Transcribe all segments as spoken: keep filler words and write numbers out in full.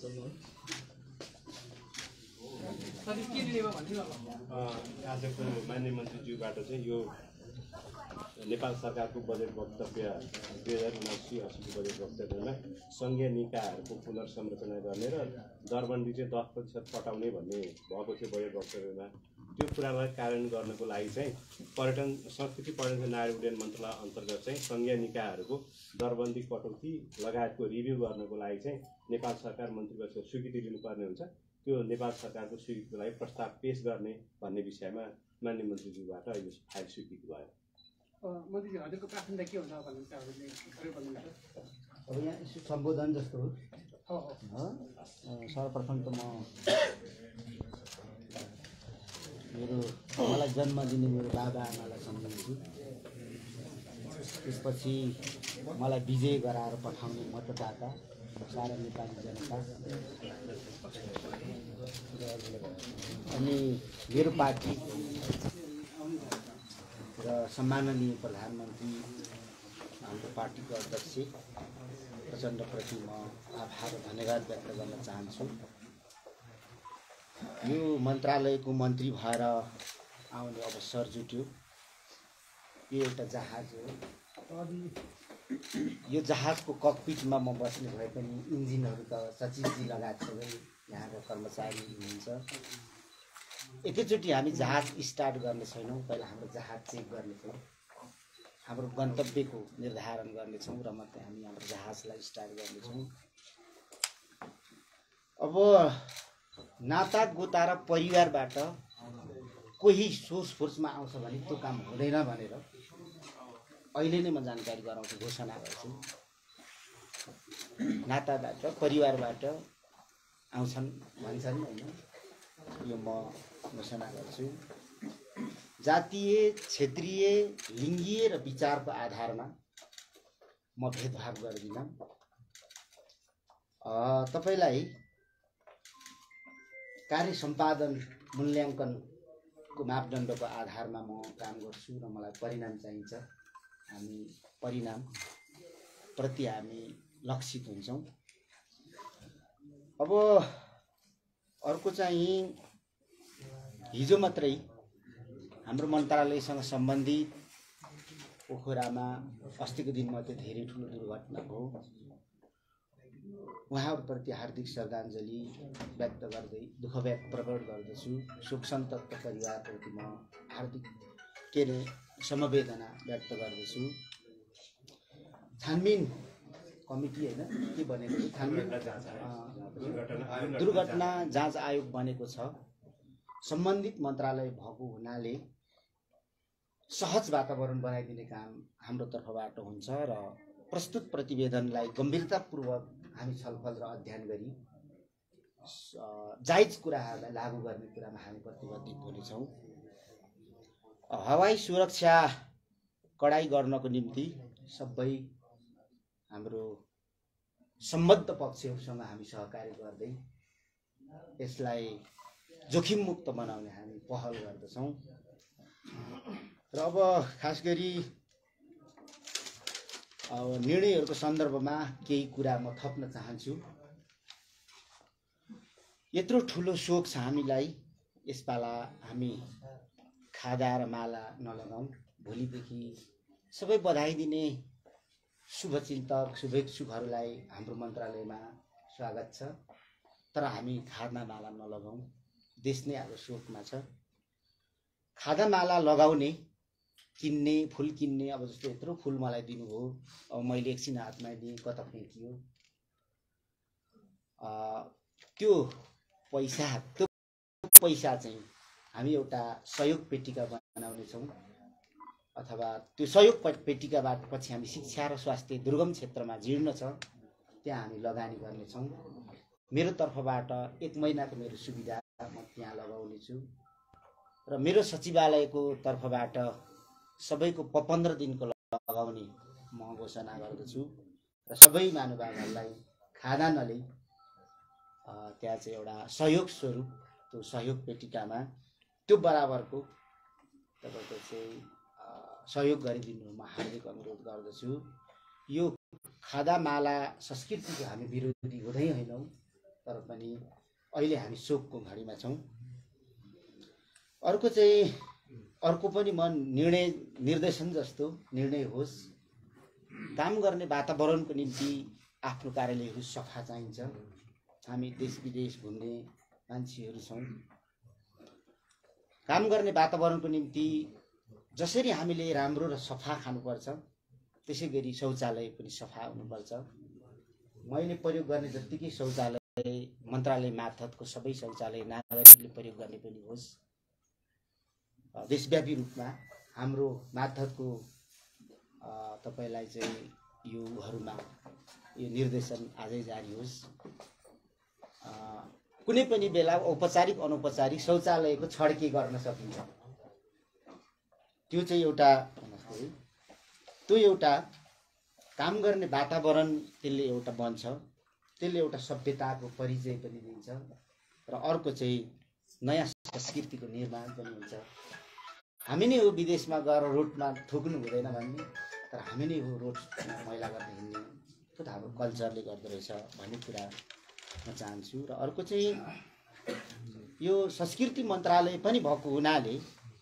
आजको माननीय मन्त्रीज्यूबाट चाहिँ यो नेपाल सरकारको बजेट वक्तव्य दुई हजार उनासी अस्सीको बजेट वक्तव्यमा सङ्घीय निकायहरूको पुनर्संरचना गर्ने र दरबन्दी चाहिँ दस प्रतिशत कटाउने भन्ने भएको थियो बजेट वक्तव्यमा। त्यो कुरालाई कार्यान्वयन गर्नको लागि चाहिँ पर्यटन संस्कृति पर्यटन नागरिक उड्डयन मन्त्रालय अन्तर्गत चाहिँ सङ्घीय निकायहरूको दरबन्दी कटौती लगायतको रिभ्यू गर्नको लागि चाहिँ नेपाल सरकार मन्त्रीपरिषदको स्वीकृति लिनुपर्ने हुन्छ। त्यो नेपाल सरकारको स्वीकृतिको लागि प्रस्ताव पेश गर्ने भन्ने विषयमा माननीय मन्त्रीज्यूबाट यो फाइल स्वीकृति भयो। मन्त्रीजी हजुरको प्राथमिकता के हुन्छ भन्नुहुन्छ हजुरले थोरै भन्नुहुन्छ। अब यहाँ यसो सम्बोधन जस्तो हो। सर्वप्रथम त म मेरो मलाई जन्म दिने मेरो बाबा आमालाई सम्झन्छु। त्यसपछि मलाई विजय गराएर पठाउने मतदाता सारा नेपाली जनता अनि मेरो पार्टी र सम्माननीय प्रधानमन्त्री हाम्रो पार्टीको अध्यक्ष प्रचण्डप्रति म आभार र धन्यवाद व्यक्त गर्न चाहन्छु। यो मन्त्रालयको मन्त्री भएर आउने अवसर जुट्यो। यो एउटा जहाज हो। यो जहाजको ककपिटमा म बस्ने भए पनि इन्जिनहरू त सचिवजी लगायत सबै यहाँका कर्मचारी हुनुहुन्छ। एकैचोटि हामी जहाज स्टार्ट गर्ने छैनौँ, पहिला हाम्रो जहाज चेक गर्नेछौँ, हाम्रो गन्तव्यको निर्धारण गर्नेछौँ र मात्रै हामी हाम्रो जहाजलाई स्टार्ट गर्नेछौँ। अब नाता गोता र परिवारबाट कोही सोर्स फोर्समा आउँछ भने त्यो काम हुँदैन भनेर अहिले नै म जानकारी गराउँछु, घोषणा गर्छु। नाताबाट परिवारबाट आउँछन् भन्छन् होइन, यो म घोषणा गर्छु। जातीय, क्षेत्रीय, लिङ्गीय र विचारको आधारमा म भेदभाव गर्दिनँ। तपाईलाई कार्य सम्पादन मूल्याङ्कनको मापदण्डको आधारमा म काम गर्छु र मलाई परिणाम चाहिन्छ। हामी परिणाम प्रति हामी लक्षित हुन्छौँ। अब अर्को चाहिँ हिजो मात्रै हाम्रो मन्त्रालयसँग सम्बन्धित पोखरामा अस्तिको दिनमा त्यो धेरै ठुलो दुर्घटना भयो। उहाँहरूप्रति हार्दिक श्रद्धाञ्जली व्यक्त गर्दै दुःख व्यक्त प्रकट गर्दछु। शोक सन्तप्त परिवारप्रति म हार्दिक के अरे समवेदना व्यक्त गर्दछु। छानबिन कमिटी होइन के बनेको छ, छानबिन दुर्घटना जाँच आयोग बनेको छ। सम्बन्धित मन्त्रालय भएको हुनाले सहज वातावरण बनाइदिने काम हाम्रो तर्फबाट हुन्छ र प्रस्तुत प्रतिवेदनलाई गम्भीरतापूर्वक हामी छलफल र अध्ययन गरी जायज कुराहरूलाई लागू गर्ने कुरामा हामी प्रतिबद्ध हुनेछौँ। हवाई सुरक्षा कडाई गर्नको निम्ति सबै हाम्रो सम्बद्ध पक्षहरूसँग हामी सहकार्य गर्दै यसलाई जोखिम मुक्त बनाउने हामी पहल गर्दछौँ। र अब खास गरी अब निर्णयहरूको सन्दर्भमा केही कुरा म थप्न चाहन्छु। यत्रो ठुलो शोक छ हामीलाई, यसपाला हामी खादा र माला नलगाउँ। भोलिदेखि सबै बधाई दिने शुभचिन्तक शुभेच्छुकहरूलाई हाम्रो मन्त्रालयमा स्वागत छ, तर हामी खादा माला नलगाउँ। देश नै अब शोकमा छ। खादा माला लगाउने, किन्ने, फुल किन्ने, अब जस्तो यत्रो फुल मलाई दिनुभयो, अब मैले एकछिन हातमा दिएँ, कता फ्याँकियो, त्यो पैसा त्यो पैसा चाहिँ हामी एउटा सहयोग पेटिका बनाउनेछौँ अथवा त्यो सहयोग पेटिकाबाट पछि हामी शिक्षा र स्वास्थ्य दुर्गम क्षेत्रमा जीर्ण छ त्यहाँ हामी लगानी गर्नेछौँ। मेरो तर्फबाट एक महिनाको मेरो सुविधा म त्यहाँ लगाउनेछु र मेरो सचिवालयको तर्फबाट सबैको पन्ध्र दिनको लगाउने म घोषणा गर्दछु र सबै महानुभावहरूलाई खाना नलिई त्यहाँ चाहिँ एउटा सहयोग स्वरूप त्यो सहयोग पेटिकामा त्यो बराबरको तपाईँको चाहिँ सहयोग गरिदिनु म हार्दिक अनुरोध गर्दछु। यो खादा माला संस्कृतिको हामी विरोधी हुँदै होइनौँ, तर पनि अहिले हामी शोकको घडीमा छौँ। अर्को चाहिँ अर्को पनि म निर्णय निर्देशन जस्तो निर्णय होस्, काम गर्ने वातावरणको निम्ति आफ्नो कार्यालयहरू सफा चाहिन्छ। हामी देश विदेश घुम्ने मान्छेहरू छौँ। काम गर्ने वातावरणको निम्ति जसरी हामीले राम्रो र सफा खानुपर्छ त्यसै गरी शौचालय पनि सफा हुनुपर्छ। मैले प्रयोग गर्ने जत्तिकै शौचालय मन्त्रालय मार्फतको सबै शौचालय नागरिकले प्रयोग गर्ने पनि होस्। देशव्यापी रूपमा हाम्रो मार्फतको तपाईँलाई चाहिँ योहरूमा यो निर्देशन आजै जारी होस्। कुनै पनि बेला औपचारिक अनौपचारिक शौचालयको छड्के गर्न सकिन्छ। त्यो चाहिँ एउटा त्यो एउटा काम गर्ने वातावरण त्यसले एउटा बन्छ, त्यसले एउटा सभ्यताको परिचय पनि दिन्छ र अर्को चाहिँ नयाँ संस्कृतिको निर्माण पनि हुन्छ। हामी नै हो विदेशमा गएर रोडमा थुक्नु हुँदैन भन्ने, तर हामी नै हो रोड मैला गरेर हिँड्ने, त्यो त हाम्रो कल्चरले गर्दो रहेछ भन्ने कुरा म चाहन्छु। र अर्को चाहिँ यो संस्कृति मन्त्रालय पनि भएको हुनाले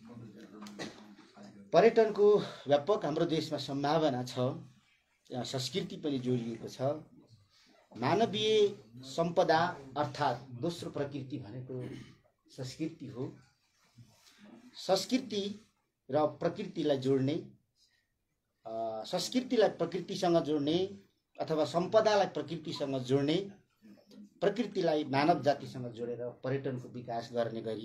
पर्यटनको व्यापक हाम्रो देशमा सम्भावना छ, यहाँ संस्कृति पनि जोडिएको छ। मानवीय सम्पदा अर्थात् दोस्रो प्रकृति भनेको संस्कृति हो। संस्कृति र प्रकृतिलाई जोड्ने, संस्कृतिलाई प्रकृतिसँग जोड्ने अथवा सम्पदालाई प्रकृतिसँग जोड्ने, प्रकृतिलाई मानव जातिसँग जोडेर पर्यटनको विकास गर्ने गरी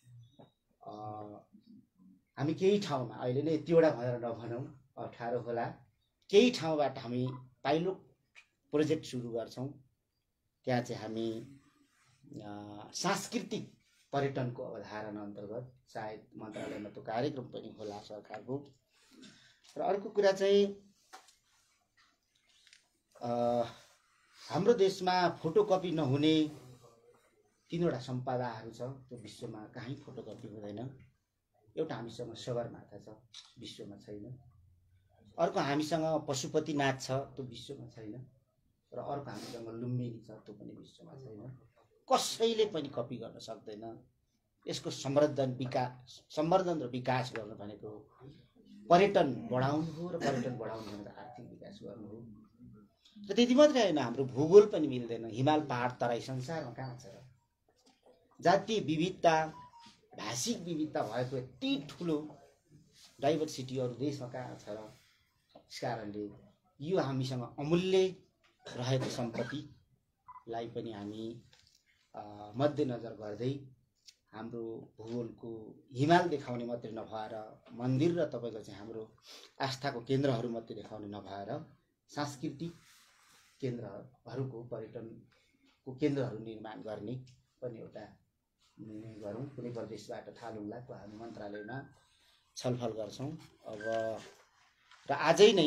हामी केही ठाउँमा अहिले नै यतिवटा भनेर नभनौँ, अप्ठ्यारो होला, केही ठाउँबाट हामी पाइलट प्रोजेक्ट सुरु गर्छौँ। त्यहाँ चाहिँ हामी सांस्कृतिक पर्यटनको अवधारणा अन्तर्गत सायद मन्त्रालयमा त्यो कार्यक्रम पनि होला सरकारको। र अर्को कुरा चाहिँ हाम्रो देशमा फोटोकपी नहुने तीनवटा सम्पदाहरू छ, त्यो विश्वमा कहीँ फोटोकपी हुँदैन। एउटा हामीसँग सगरमाथा छ, विश्वमा छैन। अर्को हामीसँग पशुपतिनाथ छ, त्यो विश्वमा छैन। र अर्को हामीसँग लुम्बिनी छ, त्यो पनि विश्वमा छैन। कसैले पनि कपी गर्न सक्दैन। यसको संवर्धन विकास संवर्धन र विकास गर्नु भनेको पर्यटन बढाउनु हो र पर्यटन बढाउनु भनेको आर्थिक विकास गर्नु हो। र त्यति मात्रै होइन, हाम्रो भूगोल पनि मिल्दैन। हिमाल पहाड तराई संसारमा कहाँ छ र? जातीय विविधता भाषिक विविधता भएको यति ठुलो डाइभर्सिटी अरू देशमा कहाँ छ र? यस कारणले यो हामीसँग अमूल्य रहेको सम्पत्तिलाई पनि हामी मध्यनजर गर्दै हाम्रो भूगोलको हिमाल देखाउने मात्रै नभएर मन्दिर र तपाईँको चाहिँ हाम्रो आस्थाको केन्द्रहरू मात्रै देखाउने नभएर सांस्कृतिक केन्द्रहरूको पर्यटनको केन्द्रहरू निर्माण गर्ने पनि एउटा निर्णय गरौँ। कुनै प्रदेशबाट थालुङ्लाको हामी मन्त्रालयमा छलफल गर्छौँ। अब र आजै नै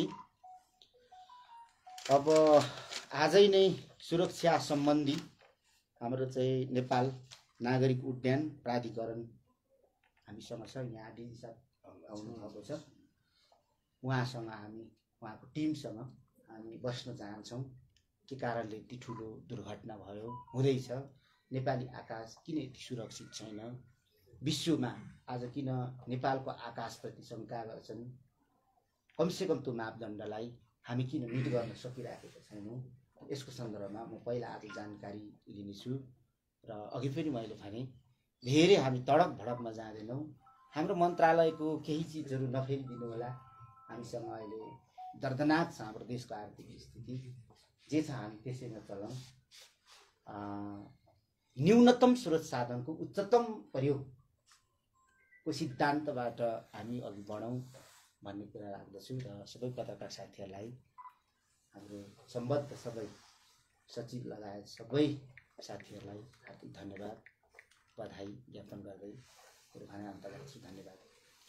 अब आजै नै सुरक्षा सम्बन्धी हाम्रो चाहिँ नेपाल नागरिक उड्डयन प्राधिकरण हामीसँग छ, यहाँ डिजी साहब आउनुभएको छ। उहाँसँग हामी उहाँको टिमसँग हामी बस्न चाहन्छौँ। के कारणले यति ठुलो दुर्घटना भयो हुँदैछ, नेपाली आकाश किन यति सुरक्षित छैन, विश्वमा आज किन नेपालको आकाशप्रति शङ्का गर्छन्, कमसेकम त्यो मापदण्डलाई हामी किन मिट गर्न सकिरहेका छैनौँ, यसको सन्दर्भमा म पहिला आज जानकारी लिनेछु। र अघि पनि मैले भने धेरै हामी तडक भडकमा जाँदैनौँ। हाम्रो मन्त्रालयको केही चिजहरू नफेरिदिनु होला। हामीसँग अहिले दर्दनाक छ हाम्रो देशको आर्थिक स्थिति, जे छ हामी त्यसैमा चलाउँ। न्यूनतम स्रोत साधनको उच्चतम प्रयोगको सिद्धान्तबाट हामी अघि बढौँ भन्ने कुरा राख्दछु। र सबै पत्रकार साथीहरूलाई, हाम्रो सम्बद्ध सबै सचिव लगायत सबै साथीहरूलाई हार्दिक धन्यवाद बधाई ज्ञापन गर्दै कुरो भने अन्त गर्छु। धन्यवाद।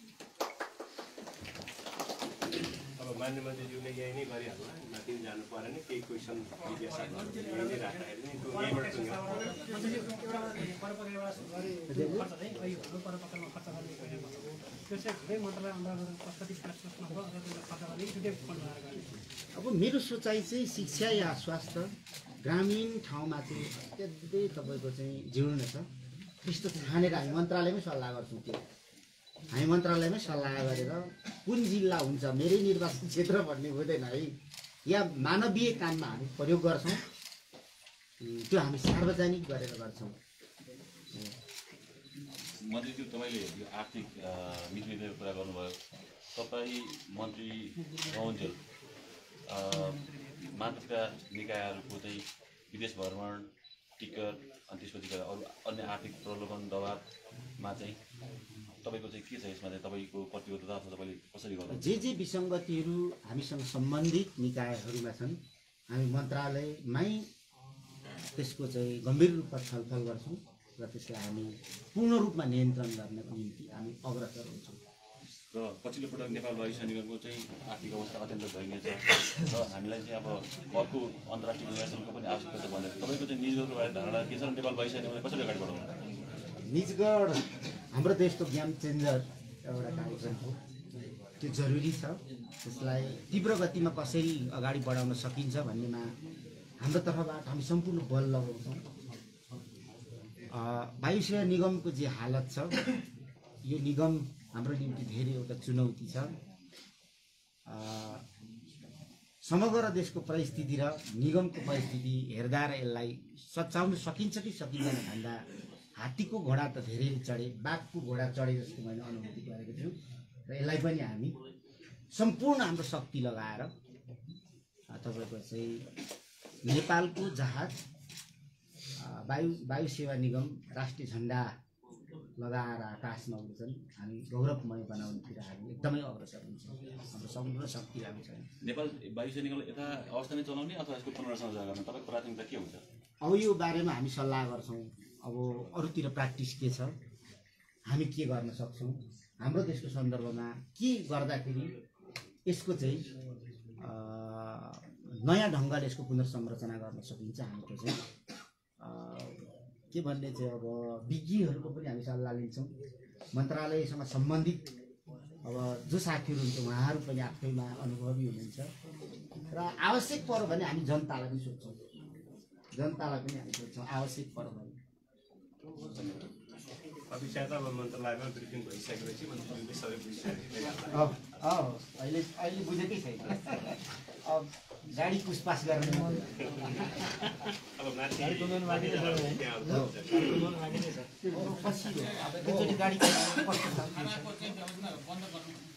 अब मान्य मन्त्रीज्यूले यही नै गरिहाल्नु, माथि जानु परेन। केही क्वेसन जिज्ञासा यही नै राख्दाखेरि नि त्यो यहीँबाट सुन्यो। अब मेरो सोचाइ चाहिँ शिक्षा या स्वास्थ्य ग्रामीण ठाउँमा चाहिँ अत्यन्तै तपाईँको चाहिँ जीर्ण छ। त्यस्तो ठानेर हामी मन्त्रालयमै सल्लाह गर्छौँ। त्यो हामी मन्त्रालयमै सल्लाह गरेर कुन जिल्ला हुन्छ मेरै निर्वाचन क्षेत्र भन्ने हुँदैन है, या मानवीय काममा हामी प्रयोग गर्छौँ। त्यो हामी सार्वजनिक गरेर गर्छौँ। मन्त्रीज्यू, तपाईँले यो आर्थिक मितिको कुरा गर्नुभयो। तपाईँ मन्त्री रहन्जेल माथिका निकायहरूको चाहिँ विदेश भ्रमण, टिकट, अनि त्यसपछि गएर अरू अन्य आर्थिक प्रलोभन दबावमा चाहिँ तपाईँको चाहिँ के छ? यसमा चाहिँ तपाईँको प्रतिबद्धता अथवा तपाईँले कसरी गर्नु? जे जे विसङ्गतिहरू हामीसँग सम्बन्धित निकायहरूमा छन्, हामी मन्त्रालयमै त्यसको चाहिँ गम्भीर रूपमा छलफल गर्छौँ र त्यसलाई हामी पूर्ण रूपमा नियन्त्रण गर्नको निम्ति हामी अग्रसर हुन्छौँ। र पछिल्लो पटक नेपाल वायुसेना निगमको चाहिँ आर्थिक अवस्था अत्यन्त दयनीय छ र हामीलाई चाहिँ अब अर्को अन्तर्राष्ट्रिय निर्वाचनको पनि आवश्यकता छ भनेर तपाईँको चाहिँ निजगढको बारे धारणा के छ र नेपाल वायुसेना निगमलाई कसरी अगाडि बढाउनु? निजगढ हाम्रो देशको गेम चेन्जर एउटा कार्यक्रम हो, त्यो जरुरी छ। त्यसलाई तीव्र गतिमा कसरी अगाडि बढाउन सकिन्छ भन्नेमा हाम्रो तर्फबाट हामी सम्पूर्ण बल लगाउँछौँ। वायुसेना निगमको जे हालत छ, यो निगम हाम्रो निम्ति धेरै एउटा चुनौती छ। समग्र देशको परिस्थिति र निगमको परिस्थिति हेर्दा र यसलाई सच्याउन सकिन्छ कि सकिँदैन भन्दा हात्तीको घोडा त धेरै चढे, बाघको घोडा चढे जस्तो मैले अनुभूति गरेको छु। र यसलाई पनि हामी सम्पूर्ण हाम्रो शक्ति लगाएर तपाईँको चाहिँ नेपालको जहाज वायु वायु सेवा निगम राष्ट्रिय झन्डा लगाएर आकाशमा उड्छन्, हामी गौरवमय बनाउनुतिर हामी एकदमै अग्रसर हुन्छौँ। हाम्रो सम्पूर्ण शक्ति हामी छ। नेपाल वायुसेना निगमले यता अवस्था नै चलाउने अथवा यसको पुनर्संरचना गर्न तपाईँको प्राथमिकता के हुन्छ? अब यो बारेमा हामी सल्लाह गर्छौँ। अब अरूतिर प्र्याक्टिस के छ, हामी के गर्न सक्छौँ, हाम्रो देशको सन्दर्भमा के गर्दाखेरि यसको चाहिँ नयाँ ढङ्गले यसको पुनर्संरचना गर्न सकिन्छ, हाम्रो चाहिँ के भन्ने चाहिँ अब विज्ञहरूको पनि हामी सल्लाह लिन्छौँ। मन्त्रालयसँग सम्बन्धित अब जो साथीहरू हुन्छ उहाँहरू पनि आफैमा अनुभवी हुनुहुन्छ र आवश्यक पर्यो भने हामी जनतालाई पनि सोध्छौँ, जनतालाई पनि हामी सोध्छौँ आवश्यक पर्यो भने। अभी सायद अब मन्त्रालयमा ब्रिफिङ भइसकेपछि मन्त्रीले सबै बुझिसकेको अब अहिले अहिले बुझेकै छैन। अब गाडी पुसपास गर्ने अब माथि पछि हो। अब एकचोटि गाडी कस्तो छ